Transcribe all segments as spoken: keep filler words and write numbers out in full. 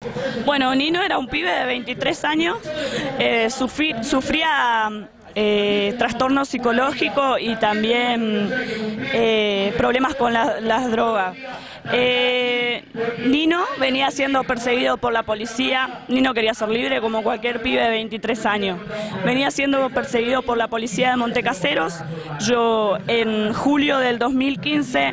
Bueno, Nino era un pibe de veintitrés años, eh, sufrí, sufría eh, trastorno psicológico y también eh, problemas con la, las drogas. Eh, Nino venía siendo perseguido por la policía. Nino quería ser libre como cualquier pibe de veintitrés años. Venía siendo perseguido por la policía de Montecaseros. Yo en julio del dos mil quince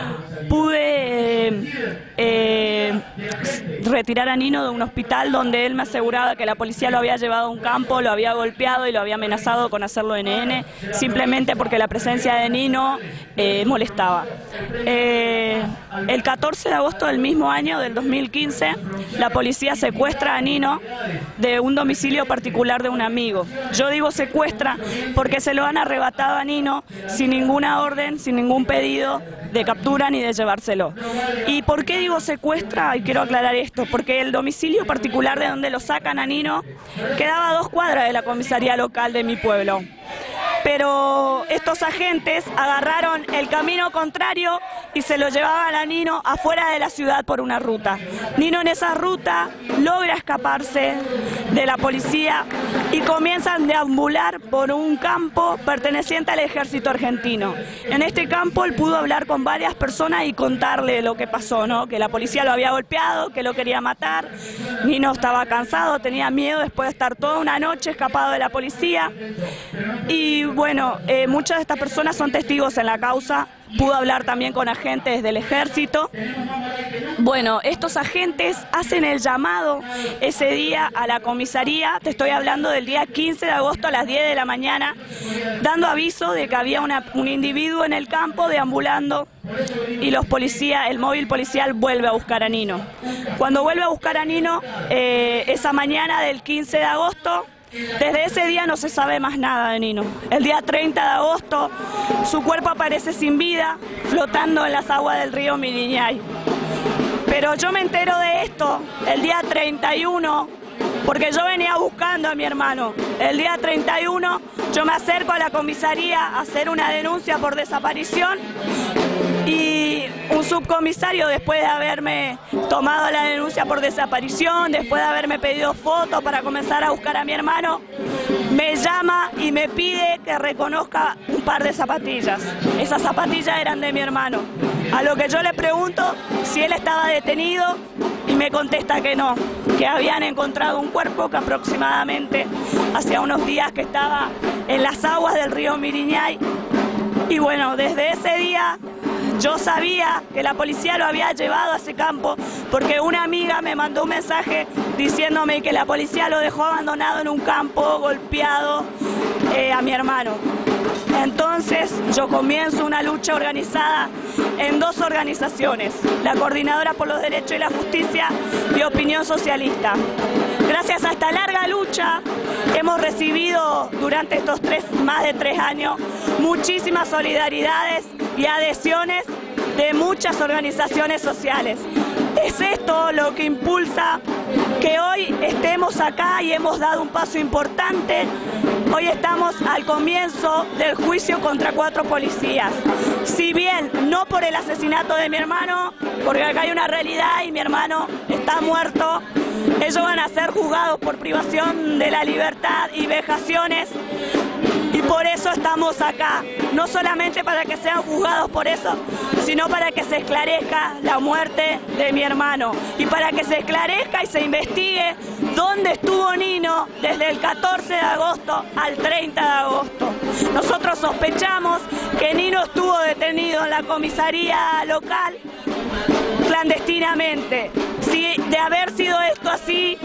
pude eh, eh, retirar a Nino de un hospital donde él me aseguraba que la policía lo había llevado a un campo, lo había golpeado y lo había amenazado con hacerlo N N, simplemente porque la presencia de Nino eh, molestaba. Eh, el catorce de agosto del mismo año, del dos mil quince, la policía secuestra a Nino de un domicilio particular de un amigo. Yo digo secuestra porque se lo han arrebatado a Nino sin ninguna orden, sin ningún pedido de captura ni de llevárselo. ¿Y por qué digo secuestra? Y quiero aclarar esto, porque el domicilio particular de donde lo sacan a Nino quedaba a dos cuadras de la comisaría local de mi pueblo. Pero estos agentes agarraron el camino contrario y se lo llevaban a Nino afuera de la ciudad por una ruta. Nino en esa ruta logra escaparse de la policía y comienzan a deambular por un campo perteneciente al ejército argentino. En este campo él pudo hablar con varias personas y contarle lo que pasó, ¿no? Que la policía lo había golpeado, que lo quería matar. Nino estaba cansado, tenía miedo después de estar toda una noche escapado de la policía. Y bueno, eh, muchas de estas personas son testigos en la causa. Pudo hablar también con agentes del ejército. Bueno, estos agentes hacen el llamado ese día a la comisaría, te estoy hablando del día quince de agosto a las diez de la mañana, dando aviso de que había una, un individuo en el campo deambulando y los policías, el móvil policial vuelve a buscar a Nino. Cuando vuelve a buscar a Nino, eh, esa mañana del quince de agosto, desde ese día no se sabe más nada de Nino. El día treinta de agosto su cuerpo aparece sin vida, flotando en las aguas del río Miriñay. Pero yo me entero de esto el día treinta y uno, porque yo venía buscando a mi hermano. El día treinta y uno yo me acerco a la comisaría a hacer una denuncia por desaparición y un subcomisario, después de haberme tomado la denuncia por desaparición, después de haberme pedido fotos para comenzar a buscar a mi hermano, me llama y me pide que reconozca un par de zapatillas. Esas zapatillas eran de mi hermano. A lo que yo le pregunto si él estaba detenido y me contesta que no, que habían encontrado un cuerpo que aproximadamente hacía unos días que estaba en las aguas del río Miriñay. Y bueno, desde ese día yo sabía que la policía lo había llevado a ese campo porque una amiga me mandó un mensaje diciéndome que la policía lo dejó abandonado en un campo, golpeado eh, a mi hermano. Entonces yo comienzo una lucha organizada en dos organizaciones, la Coordinadora por los Derechos y la Justicia y Opinión Socialista. Gracias a esta larga lucha hemos recibido durante estos tres, más de tres años muchísimas solidaridades y adhesiones de muchas organizaciones sociales. Es esto lo que impulsa que hoy estemos acá y hemos dado un paso importante. Hoy estamos al comienzo del juicio contra cuatro policías. Si bien no por el asesinato de mi hermano, porque acá hay una realidad y mi hermano está muerto, ellos van a ser juzgados por privación de la libertad y vejaciones. Y por eso estamos acá, no solamente para que sean juzgados por eso, sino para que se esclarezca la muerte de mi hermano y para que se esclarezca y se investigue dónde estuvo Nino desde el catorce de agosto al treinta de agosto. Nosotros sospechamos que Nino estuvo detenido en la comisaría local clandestinamente. Si de haber sido esto así,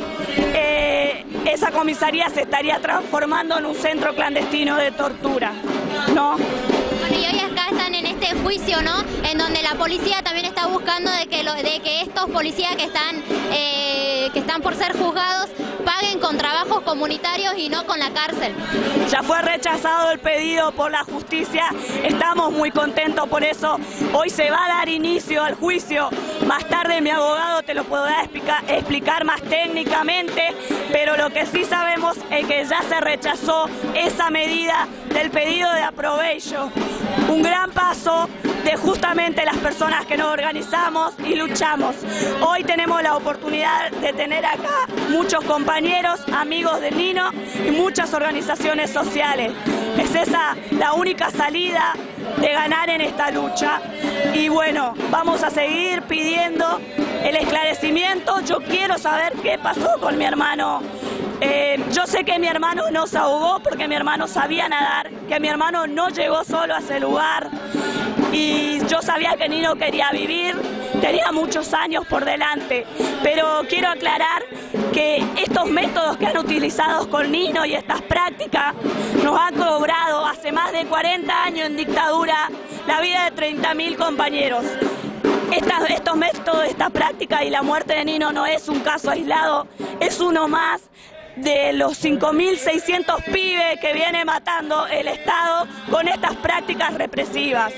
eh, esa comisaría se estaría transformando en un centro clandestino de tortura, ¿no? Bueno, y hoy acá están en este juicio, ¿no? En donde la policía también está buscando de que, lo, de que estos policías que están, eh, que están por ser juzgados paguen con trabajos comunitarios y no con la cárcel. Ya fue rechazado el pedido por la justicia, estamos muy contentos por eso. Hoy se va a dar inicio al juicio, más tarde mi abogado te lo podrá explicar, explicar más técnicamente, pero lo que sí sabemos es que ya se rechazó esa medida del pedido de aprobation. Un gran paso de justamente las personas que nos organizamos y luchamos. Hoy tenemos la oportunidad de tener acá muchos compañeros, amigos de Nino y muchas organizaciones sociales. Es esa la única salida de ganar en esta lucha. Y bueno, vamos a seguir pidiendo el esclarecimiento. Yo quiero saber qué pasó con mi hermano. Eh, yo sé que mi hermano no se ahogó porque mi hermano sabía nadar, que mi hermano no llegó solo a ese lugar. Y yo sabía que Nino quería vivir, tenía muchos años por delante. Pero quiero aclarar que estos métodos que han utilizado con Nino y estas prácticas nos han cobrado hace más de cuarenta años en dictadura la vida de treinta mil compañeros. Estas, estos métodos, esta práctica y la muerte de Nino no es un caso aislado, es uno más de los cinco mil seiscientos pibes que viene matando el Estado con estas prácticas represivas.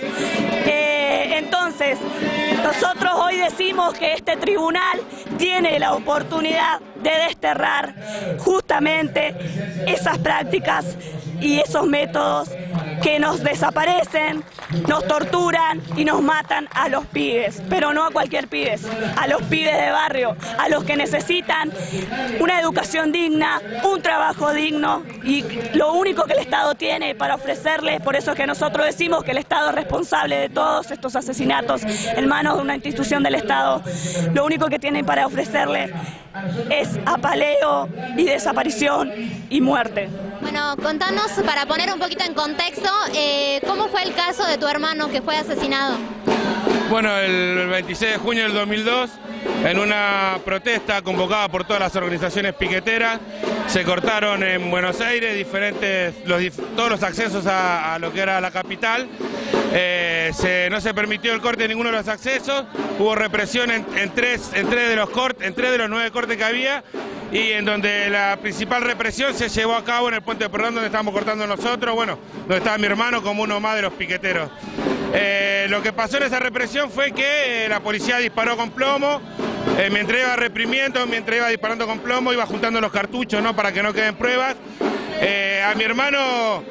Eh, entonces, nosotros hoy decimos que este tribunal tiene la oportunidad de desterrar justamente esas prácticas y esos métodos que nos desaparecen, nos torturan y nos matan a los pibes, pero no a cualquier pibes, a los pibes de barrio, a los que necesitan una educación digna, un trabajo digno, y lo único que el Estado tiene para ofrecerles, por eso es que nosotros decimos que el Estado es responsable de todos estos asesinatos en manos de una institución del Estado, lo único que tiene para ofrecerles es apaleo y desaparición y muerte. Bueno, contanos, para poner un poquito en contexto, eh, ¿cómo fue el caso de tu hermano que fue asesinado? Bueno, el veintiséis de junio del dos mil dos, en una protesta convocada por todas las organizaciones piqueteras, se cortaron en Buenos Aires diferentes, los, todos los accesos a, a lo que era la capital. Eh, se, no se permitió el corte de ninguno de los accesos, hubo represión en, en, tres, en, tres de los cortes, en tres de los nueve cortes que había, y en donde la principal represión se llevó a cabo en el Puente de Perdón, donde estábamos cortando nosotros, bueno, donde estaba mi hermano como uno más de los piqueteros. Eh, lo que pasó en esa represión fue que eh, la policía disparó con plomo, eh, mientras iba reprimiendo, mientras iba disparando con plomo, iba juntando los cartuchos, ¿no?, para que no queden pruebas. Eh, a mi hermano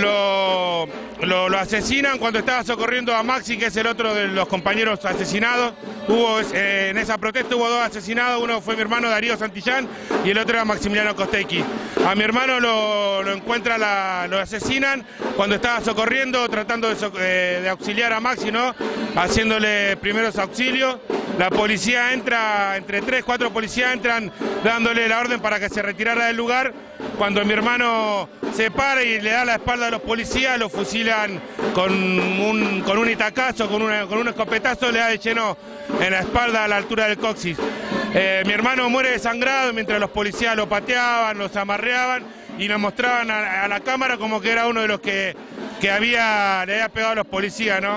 lo, lo, lo asesinan cuando estaba socorriendo a Maxi, que es el otro de los compañeros asesinados. Hubo eh, en esa protesta hubo dos asesinados, uno fue mi hermano Darío Santillán y el otro era Maximiliano Costecchi. A mi hermano lo, lo encuentra, la, lo asesinan cuando estaba socorriendo, tratando de, so, eh, de auxiliar a Maxi, ¿no?, haciéndole primeros auxilios. La policía entra, entre tres, cuatro policías entran dándole la orden para que se retirara del lugar. Cuando mi hermano se para y le da la espalda a los policías, lo fusilan con un, con un itacazo, con, una, con un escopetazo, le da de lleno en la espalda a la altura del coxis. Eh, mi hermano muere desangrado mientras los policías lo pateaban, los amarreaban y nos mostraban a, a la cámara como que era uno de los que, que había, le había pegado a los policías, ¿no?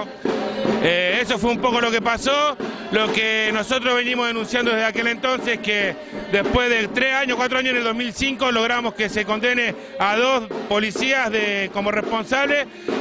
Eh, eso fue un poco lo que pasó. Lo que nosotros venimos denunciando desde aquel entonces, que después de tres años, cuatro años, en el dos mil cinco logramos que se condene a dos policías de, como responsables,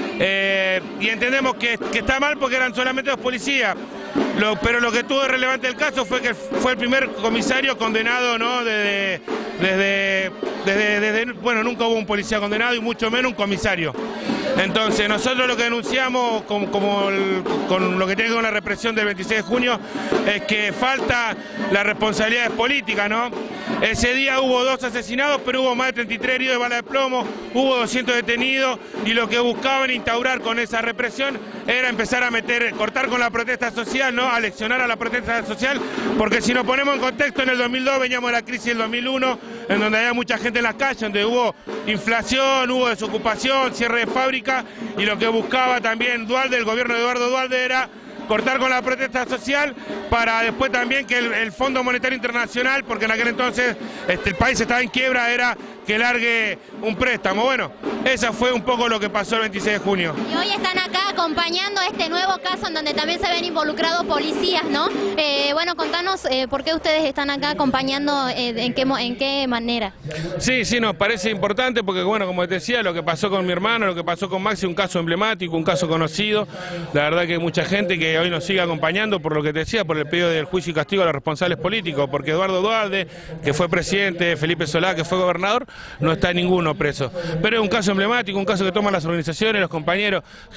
eh, y entendemos que, que está mal porque eran solamente dos policías. Lo, pero lo que tuvo de relevante el caso fue que fue el primer comisario condenado, ¿no?, desde, desde, desde, desde, bueno, nunca hubo un policía condenado y mucho menos un comisario. Entonces nosotros lo que denunciamos como, como el, con lo que tiene que ver con la represión del veintiséis de junio es que falta las responsabilidades políticas, ¿no? Ese día hubo dos asesinados, pero hubo más de treinta y tres heridos de bala de plomo, hubo doscientos detenidos, y lo que buscaban instaurar con esa represión era empezar a meter, cortar con la protesta social, ¿no?, aleccionar a la protesta social, porque si nos ponemos en contexto, en el dos mil dos veníamos de la crisis del dos mil uno, en donde había mucha gente en las calles, donde hubo inflación, hubo desocupación, cierre de fábrica, y lo que buscaba también Duhalde, el gobierno de Eduardo Duhalde, era cortar con la protesta social para después también que el, el Fondo Monetario Internacional, porque en aquel entonces este, el país estaba en quiebra, era que largue un préstamo. Bueno, eso fue un poco lo que pasó el veintiséis de junio. Y hoy están acá acompañando este nuevo caso en donde también se ven involucrados policías, ¿no? Eh, bueno, contanos eh, por qué ustedes están acá acompañando, eh, en, qué, en qué manera. Sí, sí, nos parece importante porque, bueno, como te decía, lo que pasó con mi hermano, lo que pasó con Maxi, un caso emblemático, un caso conocido. La verdad que hay mucha gente que hoy nos sigue acompañando por lo que te decía, por el pedido del juicio y castigo a los responsables políticos, porque Eduardo Duhalde, que fue presidente, Felipe Solá, que fue gobernador, no está ninguno preso. Pero es un caso emblemático, un caso que toman las organizaciones, los compañeros, gente que está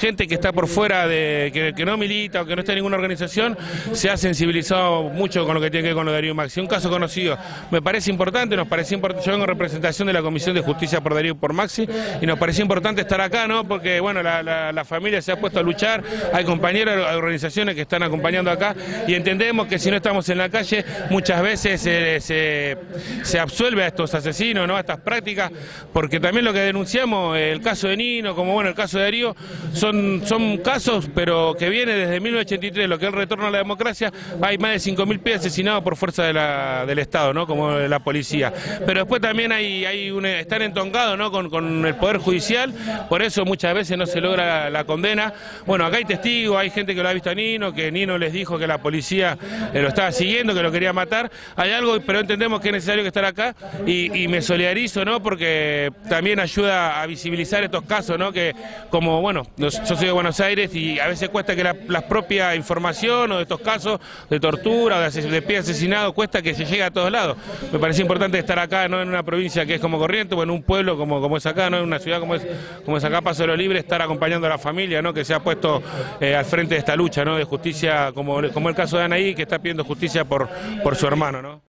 está por fuera, de que, que no milita o que no está en ninguna organización, se ha sensibilizado mucho con lo que tiene que ver con lo de Darío Maxi. Un caso conocido, me parece importante, nos parece importante, yo vengo en representación de la Comisión de Justicia por Darío y por Maxi, y nos pareció importante estar acá, ¿no? Porque, bueno, la, la, la familia se ha puesto a luchar, hay compañeros, hay organizaciones que están acompañando acá, y entendemos que si no estamos en la calle, muchas veces eh, se, se absuelve a estos asesinos, ¿no? A estas prácticas, porque también lo que denunciamos, eh, el caso de Nino, como bueno, el caso de Darío, son, son casos, pero que viene desde mil novecientos ochenta y tres, lo que es el retorno a la democracia, hay más de cinco mil pibes asesinados por fuerza de la, del Estado, ¿no? Como la policía. Pero después también hay, hay un, están entongados, ¿no? Con, con el Poder Judicial, por eso muchas veces no se logra la, la condena. Bueno, acá hay testigos, hay gente que lo ha visto a Nino, que Nino les dijo que la policía eh, lo estaba siguiendo, que lo quería matar. Hay algo, pero entendemos que es necesario que estar acá, y, y me solidarizo, ¿no? Porque también ayuda a visibilizar estos casos, ¿no? Que como, bueno, yo soy de Buenos Aires y a veces cuesta que la, la propia información o de estos casos de tortura o de, ases de pie asesinado cuesta que se llegue a todos lados. Me parece importante estar acá, no en una provincia que es como Corrientes, o en un pueblo como, como es acá, no en una ciudad como es, como es acá, Paso de los Libres, estar acompañando a la familia, ¿no? Que se ha puesto eh, al frente de esta lucha, ¿no? De justicia, como, como el caso de Anaí, que está pidiendo justicia por, por su hermano, ¿no?